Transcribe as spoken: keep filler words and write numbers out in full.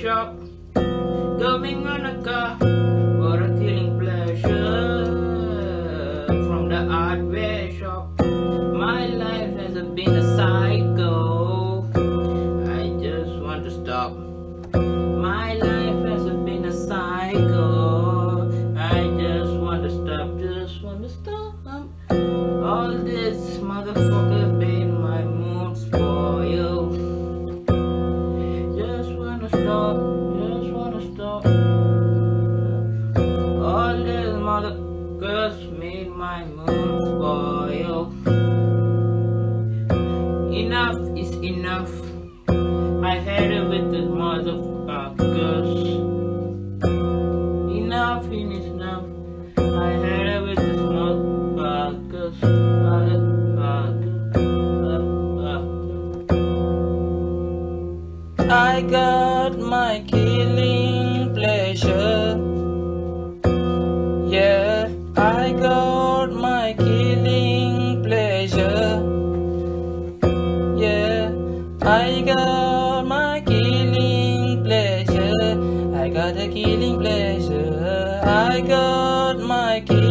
shop, going on a car for a killing pleasure from the hardware shop. My life has been a cycle. I just want to stop. My life has been a cycle. I just want to stop. Just want to stop. All this motherfucker made my mood spoil. Just wanna stop. Just wanna stop. All these motherfuckers made my mood spoil. Enough is enough. I had it with the motherfuckers. Enough is enough. I had it with the motherfuckers. I got my killing pleasure. Yeah, I got my killing pleasure. Yeah, I got my killing pleasure. I got a killing pleasure. I got my killing